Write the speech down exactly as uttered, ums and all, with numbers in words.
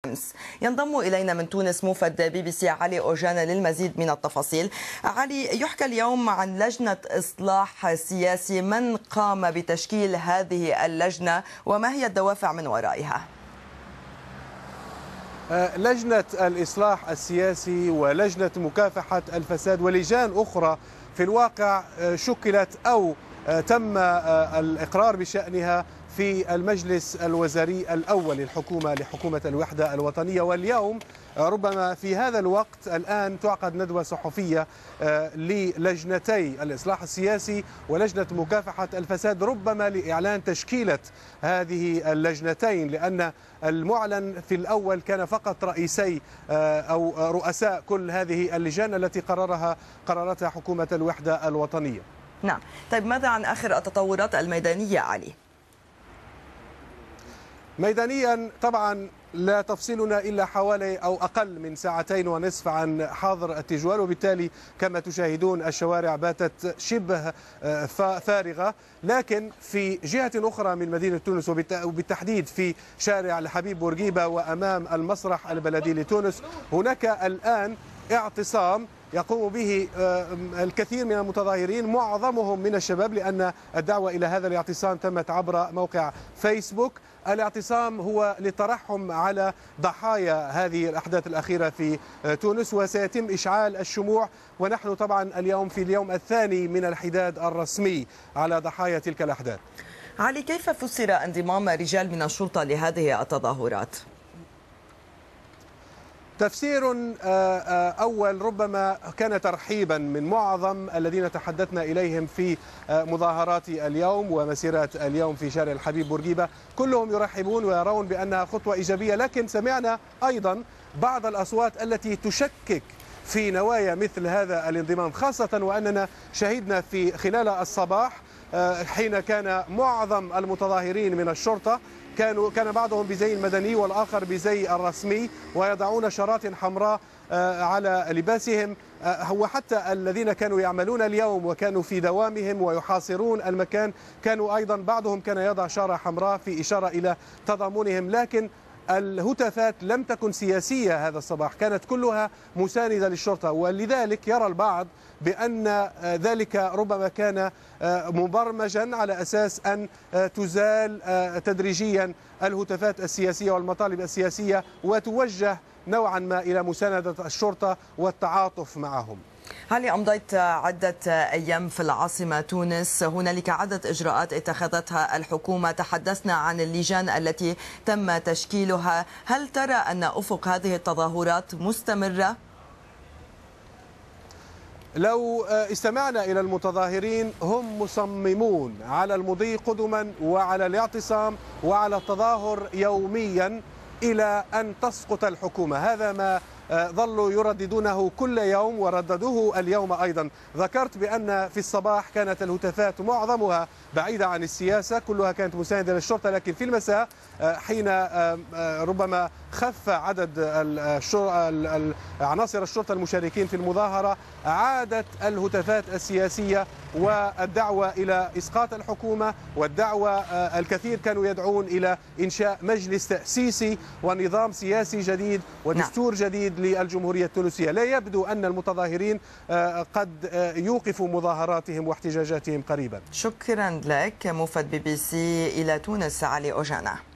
ينضم إلينا من تونس موفد بي بي سي علي أوجانا للمزيد من التفاصيل. علي، يحكى اليوم عن لجنة إصلاح سياسي، من قام بتشكيل هذه اللجنة وما هي الدوافع من ورائها؟ لجنة الإصلاح السياسي ولجنة مكافحة الفساد ولجان أخرى في الواقع شكلت أو تم الإقرار بشأنها في المجلس الوزاري الأول للحكومة لحكومة الوحدة الوطنية. واليوم ربما في هذا الوقت الآن تعقد ندوة صحفية للجنتي الإصلاح السياسي ولجنة مكافحة الفساد، ربما لإعلان تشكيلة هذه اللجنتين، لأن المعلن في الأول كان فقط رئيسي أو رؤساء كل هذه اللجان التي قررها قررتها حكومة الوحدة الوطنية. نعم، طيب ماذا عن آخر التطورات الميدانية علي؟ ميدانيا طبعا لا تفصلنا إلا حوالي أو أقل من ساعتين ونصف عن حاضر التجوال، وبالتالي كما تشاهدون الشوارع باتت شبه فارغة. لكن في جهة أخرى من مدينة تونس وبالتحديد في شارع الحبيب بورقيبة وأمام المسرح البلدي لتونس هناك الآن اعتصام يقوم به الكثير من المتظاهرين، معظمهم من الشباب، لأن الدعوة إلى هذا الاعتصام تمت عبر موقع فيسبوك. الاعتصام هو للترحم على ضحايا هذه الأحداث الأخيرة في تونس، وسيتم إشعال الشموع، ونحن طبعا اليوم في اليوم الثاني من الحداد الرسمي على ضحايا تلك الأحداث. علي، كيف فسر انضمام رجال من الشرطة لهذه التظاهرات؟ تفسير أول ربما كان ترحيبا من معظم الذين تحدثنا إليهم في مظاهرات اليوم ومسيرات اليوم في شارع الحبيب بورقيبة، كلهم يرحبون ويرون بأنها خطوة إيجابية. لكن سمعنا أيضا بعض الأصوات التي تشكك في نوايا مثل هذا الانضمام، خاصة وأننا شهدنا في خلال الصباح حين كان معظم المتظاهرين من الشرطة كانوا كان بعضهم بزي المدني والآخر بزي الرسمي، ويضعون شارات حمراء على لباسهم. هو حتى الذين كانوا يعملون اليوم وكانوا في دوامهم ويحاصرون المكان كانوا أيضا بعضهم كان يضع شارة حمراء في إشارة إلى تضامنهم. لكن الهتافات لم تكن سياسية هذا الصباح، كانت كلها مساندة للشرطة، ولذلك يرى البعض بأن ذلك ربما كان مبرمجا على أساس أن تزال تدريجيا الهتافات السياسية والمطالب السياسية وتوجه نوعا ما إلى مساندة الشرطة والتعاطف معهم. هل أمضيت عدة أيام في العاصمة تونس، هنالك عدة إجراءات اتخذتها الحكومة، تحدثنا عن اللجان التي تم تشكيلها، هل ترى أن أفق هذه التظاهرات مستمرة؟ لو استمعنا إلى المتظاهرين هم مصممون على المضي قدما وعلى الاعتصام وعلى التظاهر يوميا إلى أن تسقط الحكومة. هذا ما ظلوا يرددونه كل يوم ورددوه اليوم أيضا. ذكرت بأن في الصباح كانت الهتافات معظمها بعيدة عن السياسة، كلها كانت مساندة للشرطة، لكن في المساء حين ربما خف عدد عناصر الشرطة المشاركين في المظاهرة عادت الهتافات السياسية والدعوة إلى إسقاط الحكومة، والدعوة الكثير كانوا يدعون إلى إنشاء مجلس تأسيسي ونظام سياسي جديد ودستور جديد للجمهورية التونسية. لا يبدو أن المتظاهرين قد يوقفوا مظاهراتهم واحتجاجاتهم قريبا. شكرا لك موفد بي بي سي إلى تونس علي أوجانا.